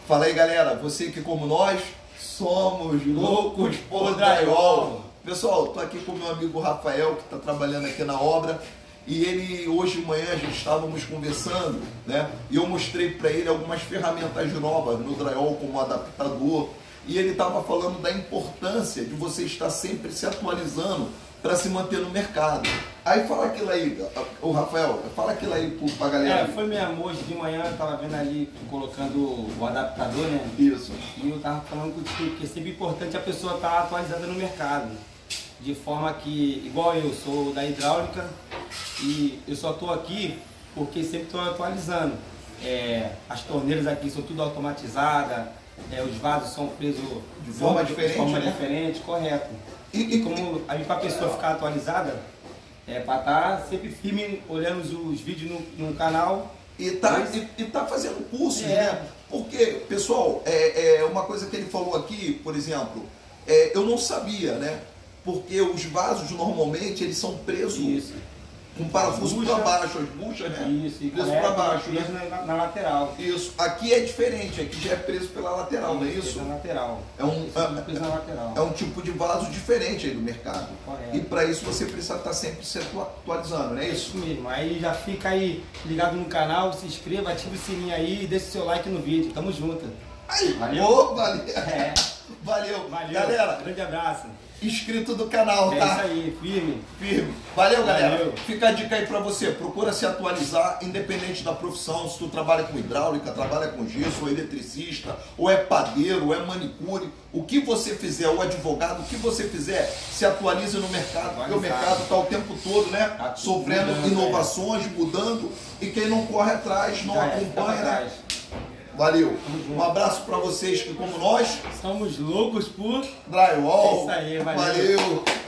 Fala aí, galera, você que como nós somos loucos por drywall. Pessoal, tô aqui com o meu amigo Rafael, que está trabalhando aqui na obra, e ele, hoje de manhã, a gente estávamos conversando, né? E eu mostrei para ele algumas ferramentas novas no drywall, como adaptador, e ele estava falando da importância de você estar sempre se atualizando para se manter no mercado. Aí fala aquilo aí, o Rafael, fala aquilo aí pra galera. Foi mesmo, hoje de manhã eu tava vendo ali, colocando o adaptador, né? Isso. E eu tava falando contigo que é sempre importante a pessoa estar atualizada no mercado. De forma que, igual eu sou da hidráulica, e eu só tô aqui porque sempre estou atualizando. As torneiras aqui são tudo automatizadas, os vasos são presos de forma diferente, correto. E como para a pessoa ficar atualizada, para estar sempre firme olhando os vídeos no canal. E tá fazendo cursos, né? Porque, pessoal, uma coisa que ele falou aqui, por exemplo, eu não sabia, né? Porque os vasos normalmente eles são presos com parafuso para baixo, as buchas, né? Isso, e preso para baixo, preso na lateral. Isso, aqui é diferente, aqui já é preso pela lateral, não é isso? Na lateral. Preso na lateral. É um tipo de vaso diferente aí do mercado. Correto. E para isso você precisa estar sempre se atualizando, não é isso? Isso mesmo. Aí já fica aí ligado no canal, se inscreva, ative o sininho aí e deixe seu like no vídeo. Tamo junto. Aí, valeu. Valeu. Valeu. Galera, grande abraço. Inscrito do canal, tá? É isso aí, firme. Valeu, galera. Fica a dica aí pra você, procura se atualizar, independente da profissão, se tu trabalha com hidráulica, trabalha com gesso, ou eletricista, ou é padeiro, ou é manicure, o que você fizer, ou advogado, o que você fizer, se atualize no mercado, porque o mercado tá o tempo todo, né, sofrendo inovações, mudando, e quem não corre atrás, não acompanha, né? Valeu. Um abraço para vocês que, como nós, somos loucos por drywall. É isso aí, valeu.